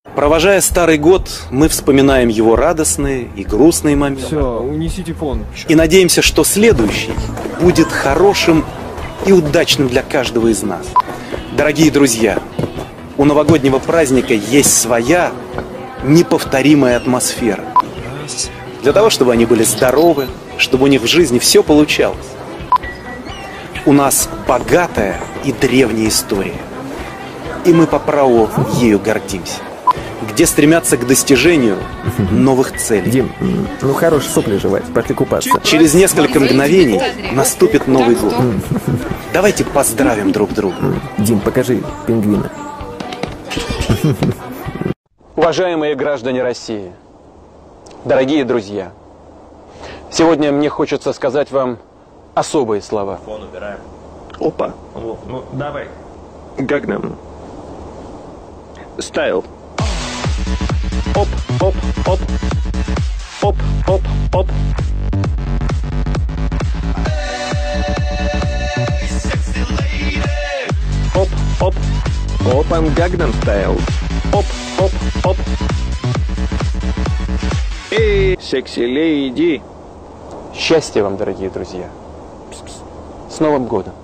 Провожая старый год, мы вспоминаем его радостные и грустные моменты. Все, унесите фон. И надеемся, что следующий будет хорошим и удачным для каждого из нас. Дорогие друзья, у новогоднего праздника есть своя неповторимая атмосфера. Для того, чтобы они были здоровы, чтобы у них в жизни все получалось. У нас богатая и древняя история. И мы по праву ею гордимся. Где стремятся к достижению новых целей. Дим, ну хорош сопли жевать, пошли купаться. Через несколько мгновений наступит Новый год. Давайте поздравим друг друга. Дим, покажи пингвина. Уважаемые граждане России, дорогие друзья, сегодня мне хочется сказать вам особые слова. Фон убираем. Опа. Ну, давай. Гагнам. Стайл. Оп, оп, оп. Оп, оп, оп. Оп, оп. Опан Гагнам Стайл. Оп, оп, оп. Эй, секси леди. Счастья вам, дорогие друзья. С Новым годом!